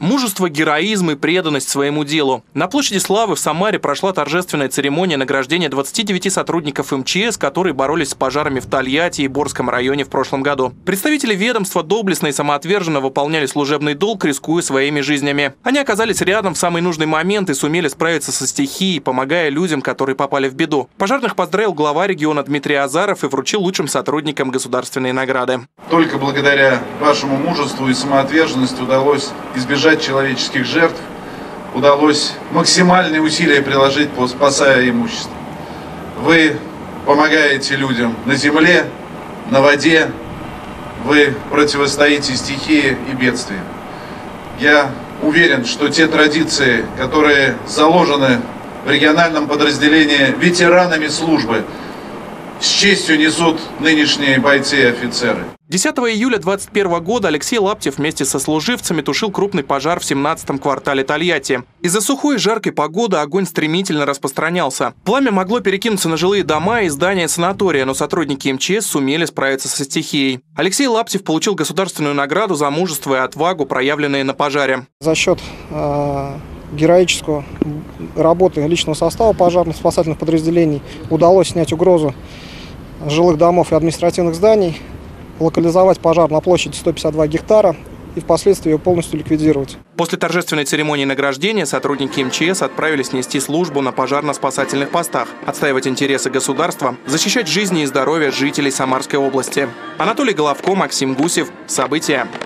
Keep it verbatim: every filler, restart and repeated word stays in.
Мужество, героизм и преданность своему делу. На площади Славы в Самаре прошла торжественная церемония награждения двадцати девяти сотрудников эм че эс, которые боролись с пожарами в Тольятти и Борском районе в прошлом году. Представители ведомства доблестно и самоотверженно выполняли служебный долг, рискуя своими жизнями. Они оказались рядом в самый нужный момент и сумели справиться со стихией, помогая людям, которые попали в беду. Пожарных поздравил глава региона Дмитрий Азаров и вручил лучшим сотрудникам государственные награды. Только благодаря вашему мужеству и самоотверженности удалось избежать человеческих жертв, удалось максимальные усилия приложить, спасая имущество. Вы помогаете людям на земле, на воде, вы противостоите стихии и бедствиям. Я уверен, что те традиции, которые заложены в региональном подразделении ветеранами службы, с честью несут нынешние бойцы и офицеры. десятого июля две тысячи двадцать первого года Алексей Лаптев вместе со служивцами тушил крупный пожар в семнадцатом квартале Тольятти. Из-за сухой и жаркой погоды огонь стремительно распространялся. Пламя могло перекинуться на жилые дома и здания санатория, но сотрудники эм че эс сумели справиться со стихией. Алексей Лаптев получил государственную награду за мужество и отвагу, проявленные на пожаре. За счет э, героической работы личного состава пожарно-спасательных подразделений удалось снять угрозу жилых домов и административных зданий, локализовать пожар на площади сто пятьдесят два гектара и впоследствии его полностью ликвидировать. После торжественной церемонии награждения сотрудники эм че эс отправились нести службу на пожарно-спасательных постах, отстаивать интересы государства, защищать жизни и здоровье жителей Самарской области. Анатолий Головко, Максим Гусев. События.